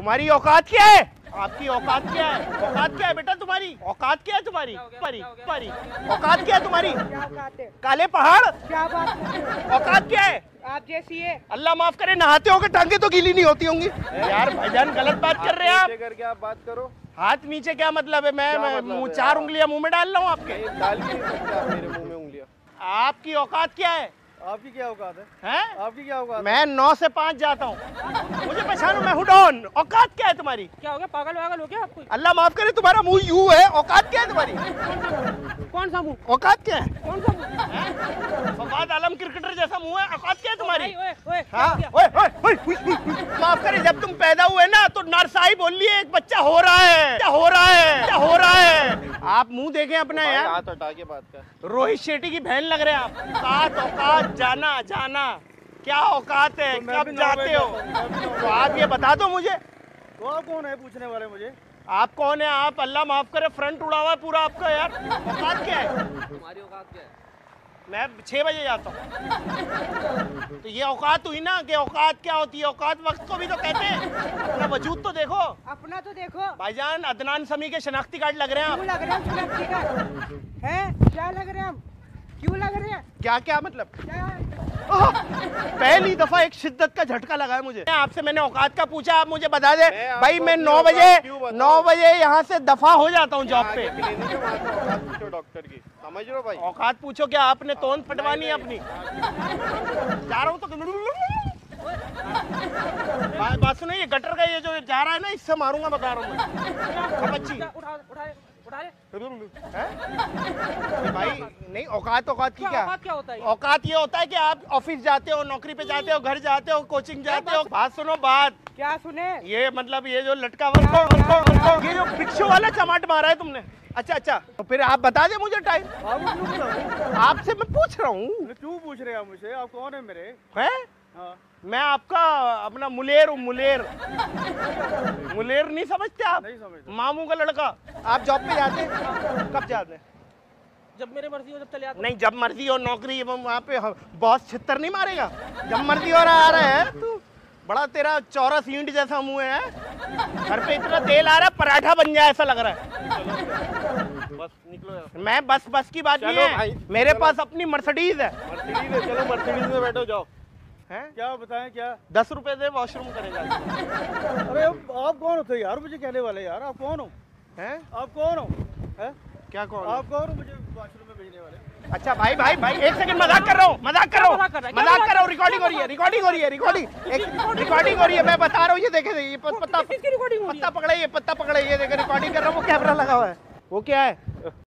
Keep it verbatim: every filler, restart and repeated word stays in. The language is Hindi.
तुम्हारी औकात क्या है? आपकी औकात क्या है? औकात क्या है बेटा तुम्हारी? औकात क्या है तुम्हारी? तुम्हारी तुम्हारी औकात क्या है तुम्हारी? क्या औकात है? काले पहाड़, क्या बात करते हो? औकात क्या है? आप जैसी है। अल्लाह माफ करे, नहाते हो के टांगे तो गीली नहीं होती होंगी। यार भाईजान गलत बात कर रहे हैं आप। करके आप बात करो। हाथ नीचे क्या मतलब है? मैं, क्या मैं मतलब मुंह है? चार उंगलियां मुंह में डाल रहा हूँ आपके। नहीं, डाल भी नहीं सकते आप मेरे मुंह में उंगलियां। आपकी औकात क्या है? आपकी क्या औकात है? हैं? आपकी क्या औकात है? मैं नौ से पाँच जाता हूँ, मुझे पहचानो, मैं हूँ डॉन। औकात क्या है तुम्हारी? क्या हो गया? पागल वागल हो गया आपको? अल्लाह माफ करे, तुम्हारा मुंह यूं है। औकात क्या है तुम्हारी? कौन सा मुंह? औकात क्या है? कौन सा मुंह? फवाद आलम क्रिकेटर जैसा मुंह है। औकात क्या है तुम्हारी? ओए, ओए, हाँ, क्या ओए, ओए, ओए, हुई, हुई, हुई। माफ करे, जब तुम पैदा हुए ना तो नरसाई बोल लिए एक बच्चा हो रहा है, क्या हो रहा है, क्या हो रहा है। आप मुंह देखें अपना यार। हाथ हटा के बात कर। रोहित शेट्टी की बहन लग रहे हैं आप। औकात, औकात, जाना जाना क्या औकात है? तो मैं कब भी नौ जाते बजे हो? जाता हूँ, मैं भी नौ तो आप ये बता दो मुझे, तो आप कौन है पूछने वाले मुझे? आप कौन है? आप अल्लाह माफ करे फ्रंट उड़ा हुआ है पूरा आपका यार। औकात क्या है? तुम्हारी औकात क्या है? मैं छह बजे जाता हूँ। तो ये औकात हुई ना कि औकात क्या होती है? औकात वक्त को भी तो कहते हैं। अपना वजूद तो देखो अपना तो देखो। भाईजान। अदनान समी के शनाख्ती कार्ड लग रहे हैं क्यों आप। लग रहे हैं? शनाख्ती कार्ड हैं? क्या लग रहे हैं हम? क्यों लग रहे हैं? क्या क्या मतलब? क्या है? ओह, पहली दफा एक शिद्दत का झटका लगा है मुझे। आपसे मैंने औकात का पूछा, आप मुझे बता दे मैं भाई। आपको मैं अपनी नौ औकात बजे क्यों बताऊं? नौ बजे यहाँ से दफा हो जाता हूँ जॉब पे। आगे क्लिनिक है, वहाँ से औकात पूछो डॉक्टर की। समझ रहे हो भाई? औकात पूछो क्या? आपने तोन फटवानी है अपनी? जा रहा हूँ तो बात बात सुनो, ये गटर का ये जो जा रहा है ना, इससे मारूंगा, बता रहा हूँ मैं। बच्ची उठा उठा उठा ले। हैं? भाई नहीं, औकात औकात की क्या क्या? औकात क्या होता है? औकात ये होता है कि आप ऑफिस जाते हो, नौकरी पे जाते हो, घर जाते हो, कोचिंग जाते हो। बात सुनो बात। क्या सुने? ये मतलब ये जो लटका हुआ, ये जो भिक्षु वाला चमाट मारा है तुमने। अच्छा अच्छा, तो फिर आप बता दे मुझे टाइम। आप क्यों बताऊं? आपसे मैं पूछ रहा हूँ। क्यों पूछ रहे हैं आप मुझे? आप कौन है मेरे? हैं? हाँ। मैं आपका अपना मुलेर हूँ, मुलेर। मुलेर नहीं समझते आप? नहीं समझता। मामू का लड़का। आप जॉब पे जाते हैं? कब जाते हैं? जब मेरे मर्जी हो जब चले आते। नहीं, जब मर्जी हो नौकरी, वहाँ पे बॉस छित्तर नहीं मारेगा? जब मर्जी हो रहा आ रहा है तू। बड़ा तेरा चौरस ईंट जैसा मुंह है। घर पे इतना तेल आ रहा है पराठा बन जाए ऐसा लग रहा है। बस निकलो यार। मैं बस बस की बात नहीं चलो है भाई, मेरे चलो। पास अपनी मर्सिडीज है। मर्सिडीज है, चलो मर्सिडीज में बैठो, जाओ। हैं? क्या बताएं क्या? दस रुपए दे, वॉशरूम करेगा। अरे आप, आप कौन होते हो यार मुझे कहने वाले? यार आप कौन हो? हैं? आप कौन हो? हैं? क्या कौन? आप कौन हो मुझे वॉशरूम में भेजने वाले? अच्छा भाई भाई भाई एक सेकंड, मजाक कर रहा हूँ, मजाक कर रहा हूँ, मजाक कर रहा है? क्या मजाक मजाक कर रहा हूँ। कर रिकॉर्डिंग हो रही है, रिकॉर्डिंग हो रही है, रिकॉर्डिंग रिकॉर्डिंग हो रही है। मैं बता रहा हूँ, ये देखे ये पत्ता किसकी रिकॉर्डिंग हो रही है? पत्ता पकड़े, ये पत्ता पकड़े, ये देखे रिकॉर्डिंग कर रहा हूँ। वो कैमरा लगा हुआ है। वो क्या है?